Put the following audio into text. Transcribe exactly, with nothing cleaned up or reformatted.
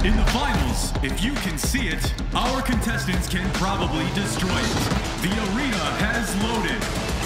In the finals, if you can see it, our contestants can probably destroy it. The arena has loaded.